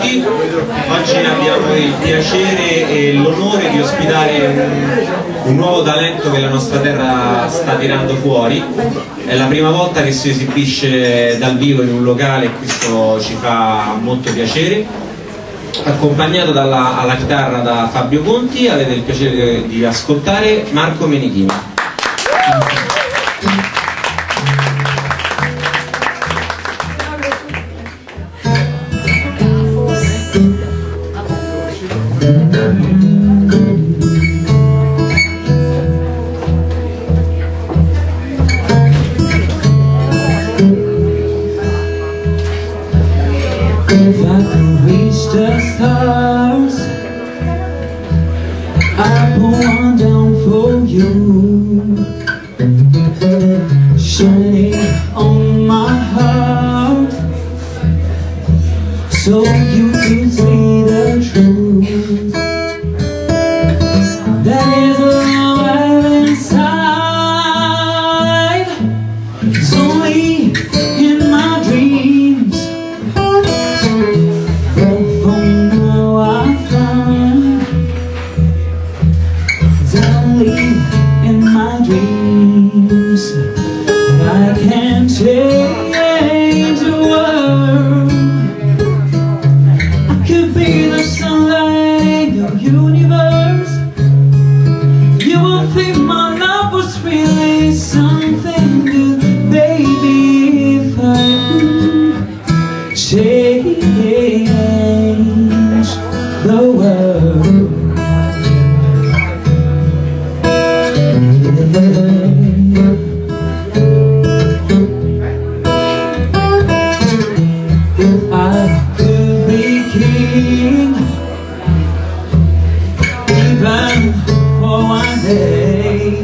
tutti, oggi abbiamo il piacere e l'onore di ospitare un nuovo talento che la nostra terra sta tirando fuori. È la prima volta che si esibisce dal vivo in un locale e questo ci fa molto piacere. Accompagnato alla chitarra da Fabio Conti, avete il piacere di ascoltare Marco Menichino. If I could reach the stars, I'd put one down for you, shining on my heart, so you could see the truth. That is love inside. It's only in my dreams. In my dreams, I can change the world. I could be the sunlight in the universe. You will think my love was really something good, baby, if I could change the world. If I could be king, even for one day,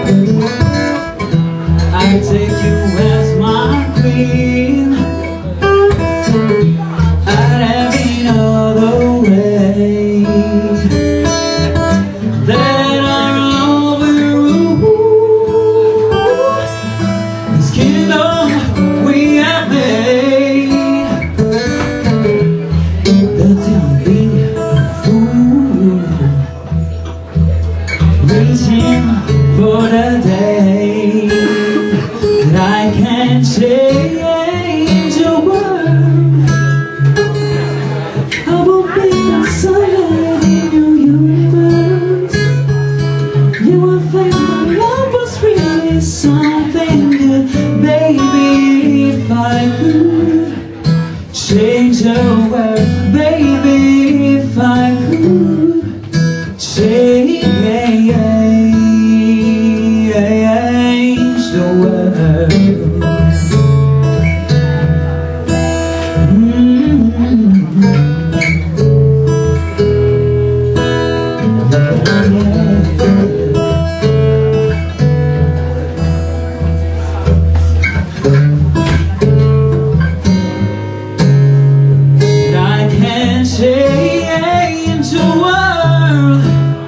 I'd take you as my queen. I'd have it all the way. That our love will rule this kingdom we have made. But don't be a fool, reaching for the day that I can change the world. I will be the sunlight in your universe. You will think my love was really something good, baby, if I could change the world, baby, if I could change the world. Change the world.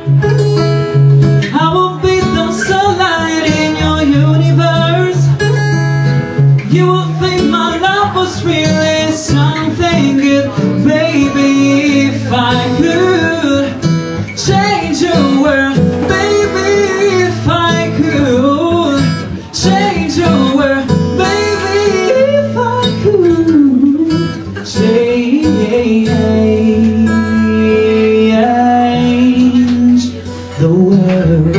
I will be the sunlight in your universe. You will think my love was really something good, baby, if I could change the world, baby, if I could change the world, baby, if I could change the world.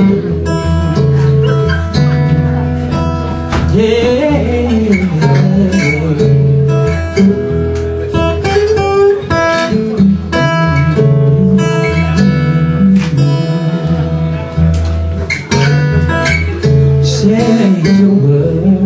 Change the world.